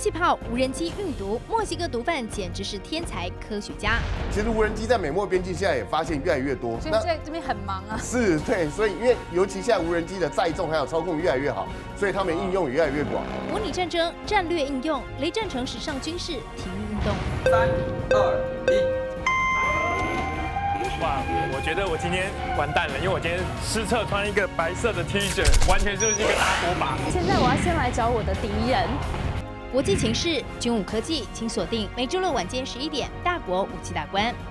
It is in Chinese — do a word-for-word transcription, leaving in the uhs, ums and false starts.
气炮、无人机运毒，墨西哥毒贩简直是天才科学家。 其实无人机在美墨边境现在也发现越来越多， 所以在这边很忙啊。 是，对，所以因为尤其现在无人机的载重还有操控越来越好，所以他们应用也越来越广。 模拟战争战略应用，雷战成时尚军事体育运动。 三二一。 哇，我觉得我今天完蛋了，因为我今天失策穿一个白色的 T 恤，完全就是一个大锅巴。 现在我要先来找我的敌人。 国际情势，军武科技，请锁定每周六晚间十一点《大国武器大观》。